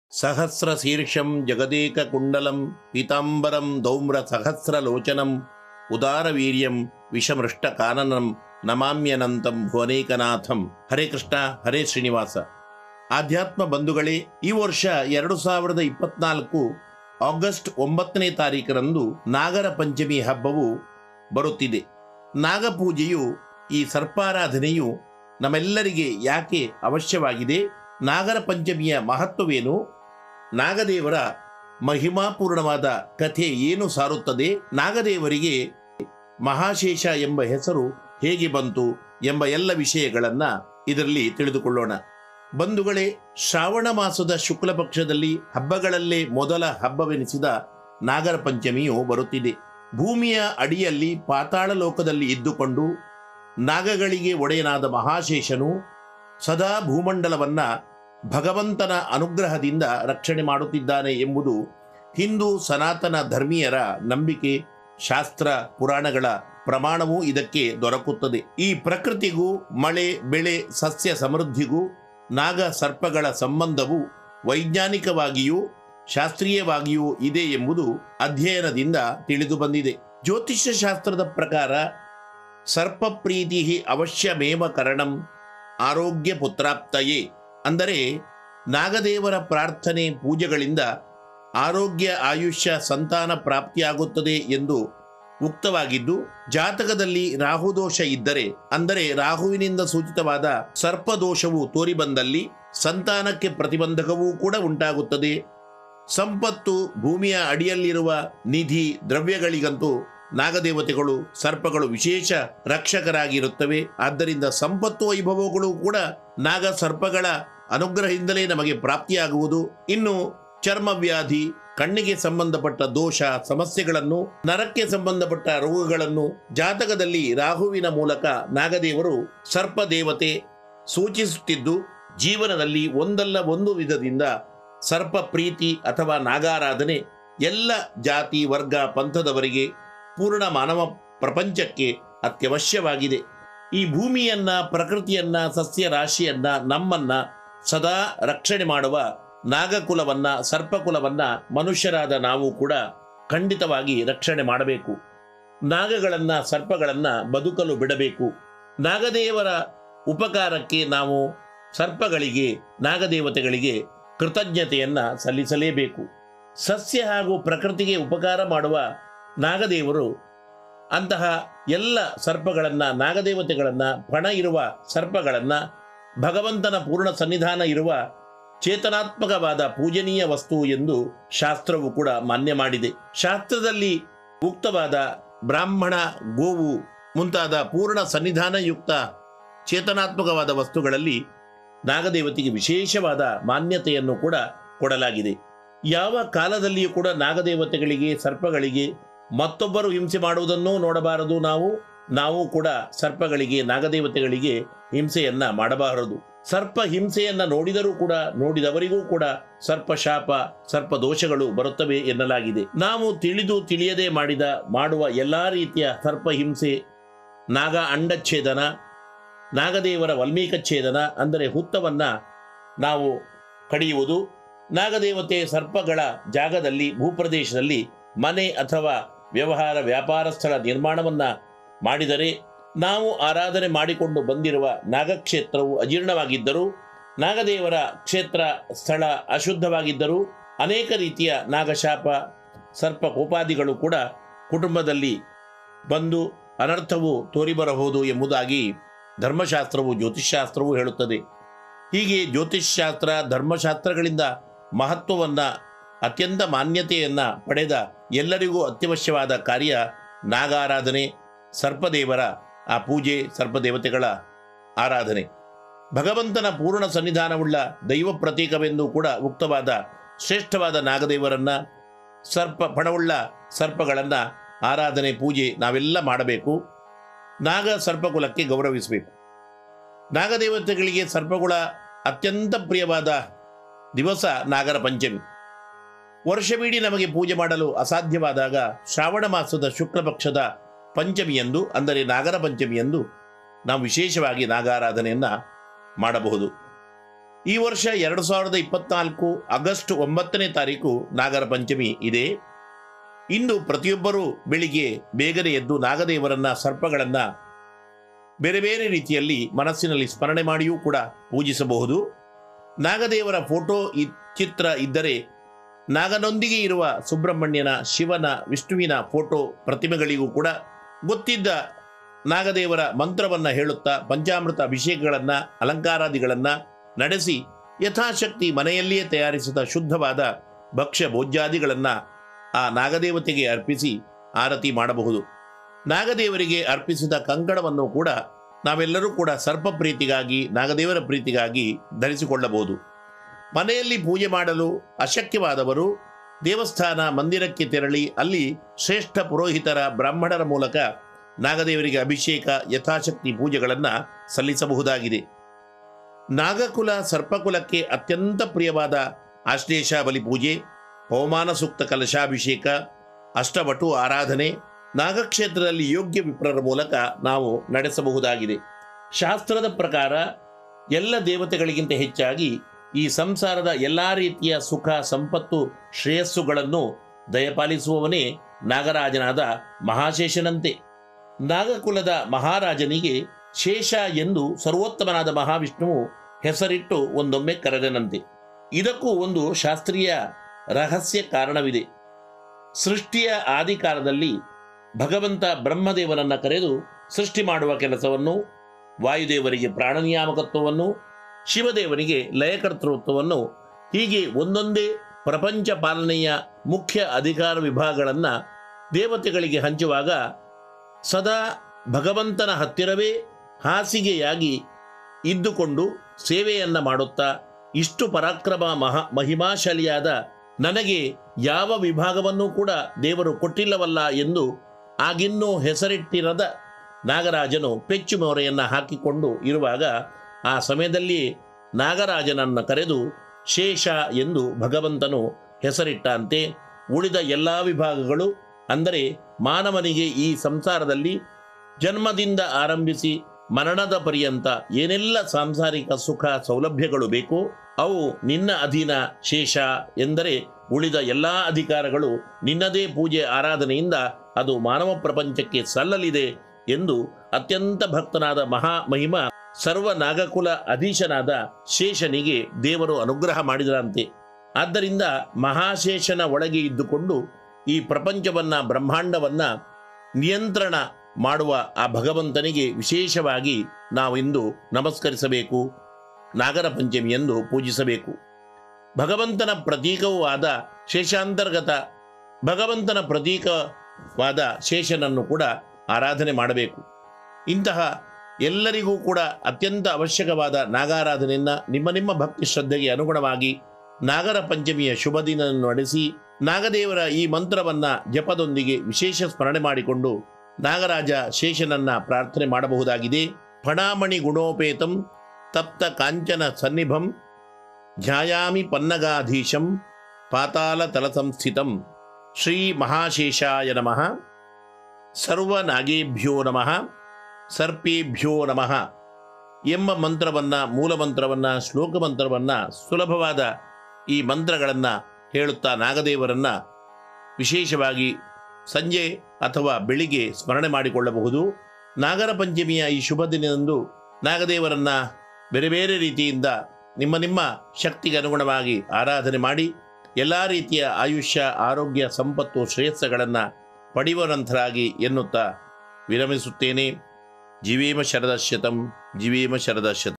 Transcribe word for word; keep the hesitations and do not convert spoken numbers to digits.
ಸಹಸ್ರ ಶೀರ್ಷಂ ಜಗದೇಕ ಕುಂಡಲಂ ಪೀತಾಂಬರಂ ಧೌಮ್ರ ಸಹಸ್ರ ಲೋಚನಂ ಉದಾರ ವೀರ್ಯಂ ವಿಷಮೃಷ್ಟ ಕಾನನಂ ನಮಾಮ್ಯನಂತಂ ಭುವನೇಕನಾಥಂ. ಹರೇ ಕೃಷ್ಣ, ಹರೇ ಶ್ರೀನಿವಾಸ. ಆಧ್ಯಾತ್ಮ ಬಂಧುಗಳೇ, ಈ ವರ್ಷ ಎರಡು ಸಾವಿರದ ಇಪ್ಪತ್ನಾಲ್ಕು ಆಗಸ್ಟ್ ಒಂಬತ್ತನೇ ತಾರೀಕರಂದು ನಾಗರ ಪಂಚಮಿ ಹಬ್ಬವು ಬರುತ್ತಿದೆ. ನಾಗಪೂಜೆಯು, ಈ ಸರ್ಪಾರಾಧನೆಯು ನಮ್ಮೆಲ್ಲರಿಗೆ ಯಾಕೆ ಅವಶ್ಯವಾಗಿದೆ? ನಾಗರ ಪಂಚಮಿಯ ಮಹತ್ವವೇನು? ನಾಗದೇವರ ಮಹಿಮಾಪೂರ್ಣವಾದ ಕಥೆ ಏನು ಸಾರುತ್ತದೆ? ನಾಗದೇವರಿಗೆ ಮಹಾಶೇಷ ಎಂಬ ಹೆಸರು ಹೇಗೆ ಬಂತು ಎಂಬ ಎಲ್ಲ ವಿಷಯಗಳನ್ನು ಇದರಲ್ಲಿ ತಿಳಿದುಕೊಳ್ಳೋಣ. ಬಂಧುಗಳೇ, ಶ್ರಾವಣ ಮಾಸದ ಶುಕ್ಲ ಪಕ್ಷದಲ್ಲಿ ಹಬ್ಬಗಳಲ್ಲೇ ಮೊದಲ ಹಬ್ಬವೆನಿಸಿದ ನಾಗರ ಪಂಚಮಿಯು ಬರುತ್ತಿದೆ. ಭೂಮಿಯ ಅಡಿಯಲ್ಲಿ ಪಾತಾಳ ಲೋಕದಲ್ಲಿ ಇದ್ದುಕೊಂಡು ನಾಗಗಳಿಗೆ ಒಡೆಯನಾದ ಮಹಾಶೇಷನು ಸದಾ ಭೂಮಂಡಲವನ್ನ ಭಗವಂತನ ಅನುಗ್ರಹದಿಂದ ರಕ್ಷಣೆ ಮಾಡುತ್ತಿದ್ದಾನೆ ಎಂಬುದು ಹಿಂದೂ ಸನಾತನ ಧರ್ಮೀಯರ ನಂಬಿಕೆ. ಶಾಸ್ತ್ರ ಪುರಾಣಗಳ ಪ್ರಮಾಣವೂ ಇದಕ್ಕೆ ದೊರಕುತ್ತದೆ. ಈ ಪ್ರಕೃತಿಗೂ ಮಳೆ ಬೆಳೆ ಸಸ್ಯ ಸಮೃದ್ಧಿಗೂ ನಾಗ ಸರ್ಪಗಳ ಸಂಬಂಧವು ವೈಜ್ಞಾನಿಕವಾಗಿಯೂ ಶಾಸ್ತ್ರೀಯವಾಗಿಯೂ ಇದೆ ಎಂಬುದು ಅಧ್ಯಯನದಿಂದ ತಿಳಿದು ಬಂದಿದೆ. ಜ್ಯೋತಿಷ್ಯ ಶಾಸ್ತ್ರದ ಪ್ರಕಾರ ಸರ್ಪ ಪ್ರೀತಿ ಅವಶ್ಯಮೇವ ಕರಣಂ ಆರೋಗ್ಯ ಪುತ್ರಾಪ್ತಯೇ, ಅಂದರೆ ನಾಗದೇವರ ಪ್ರಾರ್ಥನೆ ಪೂಜೆಗಳಿಂದ ಆರೋಗ್ಯ ಆಯುಷ್ಯ ಸಂತಾನ ಪ್ರಾಪ್ತಿಯಾಗುತ್ತದೆ ಎಂದು ಉಕ್ತವಾಗಿದ್ದು, ಜಾತಕದಲ್ಲಿ ರಾಹುದೋಷ ಇದ್ದರೆ, ಅಂದರೆ ರಾಹುವಿನಿಂದ ಸೂಚಿತವಾದ ಸರ್ಪದೋಷವು ತೋರಿಬಂದಲ್ಲಿ ಸಂತಾನಕ್ಕೆ ಪ್ರತಿಬಂಧಕವೂ ಕೂಡ ಉಂಟಾಗುತ್ತದೆ. ಸಂಪತ್ತು, ಭೂಮಿಯ ಅಡಿಯಲ್ಲಿರುವ ನಿಧಿ ದ್ರವ್ಯಗಳಿಗಂತೂ ನಾಗದೇವತೆಗಳು ಸರ್ಪಗಳು ವಿಶೇಷ ರಕ್ಷಕರಾಗಿರುತ್ತವೆ. ಆದ್ದರಿಂದ ಸಂಪತ್ತು ವೈಭವಗಳು ಕೂಡ ನಾಗ ಸರ್ಪಗಳ ಅನುಗ್ರಹದಿಂದಲೇ ನಮಗೆ ಪ್ರಾಪ್ತಿಯಾಗುವುದು. ಇನ್ನು ಚರ್ಮವ್ಯಾಧಿ, ಕಣ್ಣಿಗೆ ಸಂಬಂಧಪಟ್ಟ ದೋಷ ಸಮಸ್ಯೆಗಳನ್ನು, ನರಕ್ಕೆ ಸಂಬಂಧಪಟ್ಟ ರೋಗಗಳನ್ನು ಜಾತಕದಲ್ಲಿ ರಾಹುವಿನ ಮೂಲಕ ನಾಗದೇವರು ಸರ್ಪ ದೇವತೆ ಸೂಚಿಸುತ್ತಿದ್ದು, ಜೀವನದಲ್ಲಿ ಒಂದಲ್ಲ ಒಂದು ವಿಧದಿಂದ ಸರ್ಪ ಪ್ರೀತಿ ಅಥವಾ ನಾಗಾರಾಧನೆ ಎಲ್ಲ ಜಾತಿ ವರ್ಗ ಪಂಥದವರಿಗೆ, ಪೂರ್ಣ ಮಾನವ ಪ್ರಪಂಚಕ್ಕೆ ಅತ್ಯವಶ್ಯವಾಗಿದೆ. ಈ ಭೂಮಿಯನ್ನ, ಪ್ರಕೃತಿಯನ್ನ, ಸಸ್ಯ ರಾಶಿಯನ್ನ, ನಮ್ಮನ್ನ ಸದಾ ರಕ್ಷಣೆ ಮಾಡುವ ನಾಗಕುಲವನ್ನ, ಸರ್ಪಕುಲವನ್ನ ಮನುಷ್ಯರಾದ ನಾವು ಕೂಡ ಖಂಡಿತವಾಗಿ ರಕ್ಷಣೆ ಮಾಡಬೇಕು. ನಾಗಗಳನ್ನ, ಸರ್ಪಗಳನ್ನ ಬದುಕಲು ಬಿಡಬೇಕು. ನಾಗದೇವರ ಉಪಕಾರಕ್ಕೆ ನಾವು ಸರ್ಪಗಳಿಗೆ, ನಾಗದೇವತೆಗಳಿಗೆ ಕೃತಜ್ಞತೆಯನ್ನ ಸಲ್ಲಿಸಲೇಬೇಕು. ಸಸ್ಯ ಹಾಗೂ ಪ್ರಕೃತಿಗೆ ಉಪಕಾರ ಮಾಡುವ ನಾಗದೇವರು ಅಂತಹ ಎಲ್ಲ ಸರ್ಪಗಳನ್ನು, ನಾಗದೇವತೆಗಳನ್ನು, ಪಣ ಇರುವ ಸರ್ಪಗಳನ್ನು ಭಗವಂತನ ಪೂರ್ಣ ಸನ್ನಿಧಾನ ಇರುವ ಚೇತನಾತ್ಮಕವಾದ ಪೂಜನೀಯ ವಸ್ತು ಎಂದು ಶಾಸ್ತ್ರವು ಕೂಡ ಮಾನ್ಯ ಮಾಡಿದೆ. ಶಾಸ್ತ್ರದಲ್ಲಿ ಉಕ್ತವಾದ ಬ್ರಾಹ್ಮಣ, ಗೋವು ಮುಂತಾದ ಪೂರ್ಣ ಸನ್ನಿಧಾನಯುಕ್ತ ಚೇತನಾತ್ಮಕವಾದ ವಸ್ತುಗಳಲ್ಲಿ ನಾಗದೇವತೆಗೆ ವಿಶೇಷವಾದ ಮಾನ್ಯತೆಯನ್ನು ಕೂಡ ಕೊಡಲಾಗಿದೆ. ಯಾವ ಕಾಲದಲ್ಲಿಯೂ ಕೂಡ ನಾಗದೇವತೆಗಳಿಗೆ, ಸರ್ಪಗಳಿಗೆ ಮತ್ತೊಬ್ಬರು ಹಿಂಸೆ ಮಾಡುವುದನ್ನು ನೋಡಬಾರದು. ನಾವು ನಾವು ಕೂಡ ಸರ್ಪಗಳಿಗೆ, ನಾಗದೇವತೆಗಳಿಗೆ ಹಿಂಸೆಯನ್ನ ಮಾಡಬಾರದು. ಸರ್ಪ ಹಿಂಸೆಯನ್ನ ನೋಡಿದರೂ ಕೂಡ, ನೋಡಿದವರಿಗೂ ಕೂಡ ಸರ್ಪ ಶಾಪ, ಸರ್ಪ ದೋಷಗಳು ಬರುತ್ತವೆ ಎನ್ನಲಾಗಿದೆ. ನಾವು ತಿಳಿದು ತಿಳಿಯದೆ ಮಾಡಿದ ಮಾಡುವ ಎಲ್ಲಾ ರೀತಿಯ ಸರ್ಪ ಹಿಂಸೆ, ನಾಗ ಅಂಡಚ್ಛೇದನ, ನಾಗದೇವರ ವಲ್ಮೀಕಚ್ಛೇದನ ಅಂದರೆ ಹುತ್ತವನ್ನ ನಾವು ಕಡಿಯುವುದು, ನಾಗದೇವತೆ ಸರ್ಪಗಳ ಜಾಗದಲ್ಲಿ, ಭೂಪ್ರದೇಶದಲ್ಲಿ ಮನೆ ಅಥವಾ ವ್ಯವಹಾರ ವ್ಯಾಪಾರ ಸ್ಥಳ ನಿರ್ಮಾಣವನ್ನ ಮಾಡಿದರೆ, ನಾವು ಆರಾಧನೆ ಮಾಡಿಕೊಂಡು ಬಂದಿರುವ ನಾಗಕ್ಷೇತ್ರವು ಅಜೀರ್ಣವಾಗಿದ್ದರೂ, ನಾಗದೇವರ ಕ್ಷೇತ್ರ ಸ್ಥಳ ಅಶುದ್ಧವಾಗಿದ್ದರೂ ಅನೇಕ ರೀತಿಯ ನಾಗಶಾಪ, ಸರ್ಪ ಕೋಪಾದಿಗಳು ಕೂಡ ಕುಟುಂಬದಲ್ಲಿ ಬಂದು ಅನರ್ಥವು ತೋರಿಬರಬಹುದು ಎಂಬುದಾಗಿ ಧರ್ಮಶಾಸ್ತ್ರವು, ಜ್ಯೋತಿಷ್ಶಾಸ್ತ್ರವು ಹೇಳುತ್ತದೆ. ಹೀಗೆ ಜ್ಯೋತಿಷ್ಶಾಸ್ತ್ರ, ಧರ್ಮಶಾಸ್ತ್ರಗಳಿಂದ ಮಹತ್ವವನ್ನ, ಅತ್ಯಂತ ಮಾನ್ಯತೆಯನ್ನ ಪಡೆದ ಎಲ್ಲರಿಗೂ ಅತ್ಯವಶ್ಯವಾದ ಕಾರ್ಯ ನಾಗಾರಾಧನೆ, ಸರ್ಪದೇವರ ಆ ಪೂಜೆ, ಸರ್ಪದೇವತೆಗಳ ಆರಾಧನೆ. ಭಗವಂತನ ಪೂರ್ಣ ಸನ್ನಿಧಾನವುಳ್ಳ ದೈವ ಪ್ರತೀಕವೆಂದು ಕೂಡ ಉಕ್ತವಾದ ಶ್ರೇಷ್ಠವಾದ ನಾಗದೇವರನ್ನ, ಸರ್ಪ ಪಣವುಳ್ಳ ಸರ್ಪಗಳನ್ನ ಆರಾಧನೆ, ಪೂಜೆ ನಾವೆಲ್ಲ ಮಾಡಬೇಕು. ನಾಗ ಸರ್ಪಕುಲಕ್ಕೆ ಗೌರವಿಸಬೇಕು. ನಾಗದೇವತೆಗಳಿಗೆ ಸರ್ಪಕುಲ ಅತ್ಯಂತ ಪ್ರಿಯವಾದ ದಿವಸ ನಾಗರ ಪಂಚಮಿ. ವರ್ಷವಿಡೀ ನಮಗೆ ಪೂಜೆ ಮಾಡಲು ಅಸಾಧ್ಯವಾದಾಗ ಶ್ರಾವಣ ಮಾಸದ ಶುಕ್ಲ ಪಕ್ಷದ ಪಂಚಮಿಯಂದು, ಅಂದರೆ ನಾಗರ ಪಂಚಮಿಯಂದು ನಾವು ವಿಶೇಷವಾಗಿ ನಾಗಾರಾಧನೆಯನ್ನು ಮಾಡಬಹುದು. ಈ ವರ್ಷ ಎರಡು ಸಾವಿರದ ಇಪ್ಪತ್ನಾಲ್ಕು ಆಗಸ್ಟ್ ಒಂಬತ್ತನೇ ತಾರೀಕು ನಾಗರ ಪಂಚಮಿ ಇದೆ. ಇಂದು ಪ್ರತಿಯೊಬ್ಬರೂ ಬೆಳಿಗ್ಗೆ ಬೇಗನೆ ಎದ್ದು ನಾಗದೇವರನ್ನ, ಸರ್ಪಗಳನ್ನ ಬೇರೆ ಬೇರೆ ರೀತಿಯಲ್ಲಿ ಮನಸ್ಸಿನಲ್ಲಿ ಸ್ಮರಣೆ ಮಾಡಿಯೂ ಕೂಡ ಪೂಜಿಸಬಹುದು. ನಾಗದೇವರ ಫೋಟೋ ಚಿತ್ರ ಇದ್ದರೆ ನಾಗನೊಂದಿಗೆ ಇರುವ ಸುಬ್ರಹ್ಮಣ್ಯನ, ಶಿವನ, ವಿಷ್ಣುವಿನ ಫೋಟೋ ಪ್ರತಿಮೆಗಳಿಗೂ ಕೂಡ ಗೊತ್ತಿದ್ದ ನಾಗದೇವರ ಮಂತ್ರವನ್ನು ಹೇಳುತ್ತಾ ಪಂಚಾಮೃತ ಅಭಿಷೇಕಗಳನ್ನು, ಅಲಂಕಾರಾದಿಗಳನ್ನು ನಡೆಸಿ ಯಥಾಶಕ್ತಿ ಮನೆಯಲ್ಲಿಯೇ ತಯಾರಿಸಿದ ಶುದ್ಧವಾದ ಭಕ್ಷ್ಯ ಭೋಜ್ಯಾದಿಗಳನ್ನು ಆ ನಾಗದೇವತೆಗೆ ಅರ್ಪಿಸಿ ಆರತಿ ಮಾಡಬಹುದು. ನಾಗದೇವರಿಗೆ ಅರ್ಪಿಸಿದ ಕಂಕಣವನ್ನು ಕೂಡ ನಾವೆಲ್ಲರೂ ಕೂಡ ಸರ್ಪ ಪ್ರೀತಿಗಾಗಿ, ನಾಗದೇವರ ಪ್ರೀತಿಗಾಗಿ ಧರಿಸಿಕೊಳ್ಳಬಹುದು. ಮನೆಯಲ್ಲಿ ಪೂಜೆ ಮಾಡಲು ಅಶಕ್ಯವಾದವರು ದೇವಸ್ಥಾನ, ಮಂದಿರಕ್ಕೆ ತೆರಳಿ ಅಲ್ಲಿ ಶ್ರೇಷ್ಠ ಪುರೋಹಿತರ, ಬ್ರಾಹ್ಮಣರ ಮೂಲಕ ನಾಗದೇವರಿಗೆ ಅಭಿಷೇಕ, ಯಥಾಶಕ್ತಿ ಪೂಜೆಗಳನ್ನು ಸಲ್ಲಿಸಬಹುದಾಗಿದೆ. ನಾಗಕುಲ ಸರ್ಪಕುಲಕ್ಕೆ ಅತ್ಯಂತ ಪ್ರಿಯವಾದ ಆಶ್ಲೇಷ ಬಲಿ ಪೂಜೆ, ಪವಮಾನ ಸೂಕ್ತ ಕಲಶಾಭಿಷೇಕ, ಅಷ್ಟವಟು ಆರಾಧನೆ ನಾಗಕ್ಷೇತ್ರದಲ್ಲಿ ಯೋಗ್ಯ ವಿಪ್ರರ ಮೂಲಕ ನಾವು ನಡೆಸಬಹುದಾಗಿದೆ. ಶಾಸ್ತ್ರದ ಪ್ರಕಾರ ಎಲ್ಲ ದೇವತೆಗಳಿಗಿಂತ ಹೆಚ್ಚಾಗಿ ಈ ಸಂಸಾರದ ಎಲ್ಲ ರೀತಿಯ ಸುಖ, ಸಂಪತ್ತು, ಶ್ರೇಯಸ್ಸುಗಳನ್ನು ದಯಪಾಲಿಸುವವನೇ ನಾಗರಾಜನಾದ ಮಹಾಶೇಷನಂತೆ. ನಾಗಕುಲದ ಮಹಾರಾಜನಿಗೆ ಶೇಷ ಎಂದು ಸರ್ವೋತ್ತಮನಾದ ಮಹಾವಿಷ್ಣುವು ಹೆಸರಿಟ್ಟು ಒಂದೊಮ್ಮೆ ಕರೆದನಂತೆ. ಇದಕ್ಕೂ ಒಂದು ಶಾಸ್ತ್ರೀಯ ರಹಸ್ಯ ಕಾರಣವಿದೆ. ಸೃಷ್ಟಿಯ ಆದಿಕಾಲದಲ್ಲಿ ಭಗವಂತ ಬ್ರಹ್ಮದೇವನನ್ನ ಕರೆದು ಸೃಷ್ಟಿ ಮಾಡುವ ಕೆಲಸವನ್ನು, ವಾಯುದೇವರಿಗೆ ಪ್ರಾಣನಿಯಾಮಕತ್ವವನ್ನು, ಶಿವದೇವನಿಗೆ ಲಯಕರ್ತೃತ್ವವನ್ನು, ಹೀಗೆ ಒಂದೊಂದೇ ಪ್ರಪಂಚ ಪಾಲನೆಯ ಮುಖ್ಯ ಅಧಿಕಾರ ವಿಭಾಗಗಳನ್ನು ದೇವತೆಗಳಿಗೆ ಹಂಚುವಾಗ ಸದಾ ಭಗವಂತನ ಹತ್ತಿರವೇ ಹಾಸಿಗೆಯಾಗಿ ಇದ್ದುಕೊಂಡು ಸೇವೆಯನ್ನು ಮಾಡುತ್ತಾ, ಇಷ್ಟು ಪರಾಕ್ರಮ ಮಹಾ ಮಹಿಮಾಶಾಲಿಯಾದ ನನಗೆ ಯಾವ ವಿಭಾಗವನ್ನೂ ಕೂಡ ದೇವರು ಕೊಟ್ಟಿಲ್ಲವಲ್ಲ ಎಂದು ಆಗಿನ್ನೂ ಹೆಸರಿಟ್ಟಿರದ ನಾಗರಾಜನು ಪೆಚ್ಚು ಮೊರೆಯನ್ನು ಹಾಕಿಕೊಂಡು ಇರುವಾಗ ಆ ಸಮಯದಲ್ಲಿ ನಾಗರಾಜನನ್ನು ಕರೆದು ಶೇಷ ಎಂದು ಭಗವಂತನು ಹೆಸರಿಟ್ಟಂತೆ ಉಳಿದ ಎಲ್ಲ ವಿಭಾಗಗಳು, ಅಂದರೆ ಮಾನವನಿಗೆ ಈ ಸಂಸಾರದಲ್ಲಿ ಜನ್ಮದಿಂದ ಆರಂಭಿಸಿ ಮರಣದ ಪರ್ಯಂತ ಏನೆಲ್ಲ ಸಾಂಸಾರಿಕ ಸುಖ ಸೌಲಭ್ಯಗಳು ಬೇಕೋ ಅವು ನಿನ್ನ ಅಧೀನ ಶೇಷ. ಎಂದರೆ ಉಳಿದ ಎಲ್ಲ ಅಧಿಕಾರಗಳು ನಿನ್ನದೇ ಪೂಜೆ ಆರಾಧನೆಯಿಂದ ಅದು ಮಾನವ ಪ್ರಪಂಚಕ್ಕೆ ಸಲ್ಲಲಿದೆ ಎಂದು ಅತ್ಯಂತ ಭಕ್ತನಾದ ಮಹಾ ಮಹಿಮ ಸರ್ವ ನಾಗಕುಲ ಅಧೀಶನಾದ ಶೇಷನಿಗೆ ದೇವರು ಅನುಗ್ರಹ ಮಾಡಿದರಂತೆ. ಆದ್ದರಿಂದ ಮಹಾಶೇಷನ ಒಳಗೆ ಇದ್ದುಕೊಂಡು ಈ ಪ್ರಪಂಚವನ್ನ, ಬ್ರಹ್ಮಾಂಡವನ್ನ ನಿಯಂತ್ರಣ ಮಾಡುವ ಆ ಭಗವಂತನಿಗೆ ವಿಶೇಷವಾಗಿ ನಾವಿಂದು ನಮಸ್ಕರಿಸಬೇಕು, ನಾಗರ ಪಂಚಮಿಯೆಂದು ಪೂಜಿಸಬೇಕು. ಭಗವಂತನ ಪ್ರತೀಕವೂ ಆದ ಶೇಷಾಂತರ್ಗತ ಭಗವಂತನ ಪ್ರತೀಕವಾದ ಶೇಷನನ್ನು ಕೂಡ ಆರಾಧನೆ ಮಾಡಬೇಕು. ಇಂತಹ ಎಲ್ಲರಿಗೂ ಕೂಡ ಅತ್ಯಂತ ಅವಶ್ಯಕವಾದ ನಾಗಾರಾಧನೆಯನ್ನು ನಿಮ್ಮ ನಿಮ್ಮ ಭಕ್ತಿ ಶ್ರದ್ಧೆಗೆ ಅನುಗುಣವಾಗಿ ನಾಗರ ಪಂಚಮಿಯ ಶುಭ ದಿನ ನಡೆಸಿ ನಾಗದೇವರ ಈ ಮಂತ್ರವನ್ನ ಜಪದೊಂದಿಗೆ ವಿಶೇಷ ಸ್ಮರಣೆ ಮಾಡಿಕೊಂಡು ನಾಗರಾಜ ಶೇಷನನ್ನ ಪ್ರಾರ್ಥನೆ ಮಾಡಬಹುದಾಗಿದೆ. ಫಣಾಮಣಿ ಗುಣೋಪೇತಂ ತಪ್ತ ಕಾಂಚನ ಸನ್ನಿಭಂ ಧ್ಯಾಯಾಮಿ ಪನ್ನಗಾಧೀಶಂ ಪಾತಾಲ ತಲಸಂಸ್ಥಿತಂ ಶ್ರೀ ಮಹಾಶೇಷಾಯ ನಮಃ. ಸರ್ವನಾಗೇಭ್ಯೋ ನಮಃ, ಸರ್ಪೇಭ್ಯೋ ನಮಃ ಎಂಬ ಮಂತ್ರವನ್ನು, ಮೂಲ ಮಂತ್ರವನ್ನು, ಶ್ಲೋಕ ಮಂತ್ರವನ್ನು, ಸುಲಭವಾದ ಈ ಮಂತ್ರಗಳನ್ನು ಹೇಳುತ್ತಾ ನಾಗದೇವರನ್ನು ವಿಶೇಷವಾಗಿ ಸಂಜೆ ಅಥವಾ ಬೆಳಿಗ್ಗೆ ಸ್ಮರಣೆ ಮಾಡಿಕೊಳ್ಳಬಹುದು. ನಾಗರ ಪಂಚಮಿಯ ಈ ಶುಭ ದಿನದಂದು ನಾಗದೇವರನ್ನು ಬೇರೆ ಬೇರೆ ರೀತಿಯಿಂದ ನಿಮ್ಮ ನಿಮ್ಮ ಶಕ್ತಿಗೆ ಅನುಗುಣವಾಗಿ ಆರಾಧನೆ ಮಾಡಿ ಎಲ್ಲ ರೀತಿಯ ಆಯುಷ್ಯ, ಆರೋಗ್ಯ, ಸಂಪತ್ತು, ಶ್ರೇಯಸ್ಸುಗಳನ್ನು ಪಡೆಯುವಂತರಾಗಿ ಎನ್ನುತ್ತಾ ವಿರಮಿಸುತ್ತೇನೆ. ಜೀವೇಮ ಶರದಶತಂ, ಜೀವೇಮ ಶರದಶತಂ.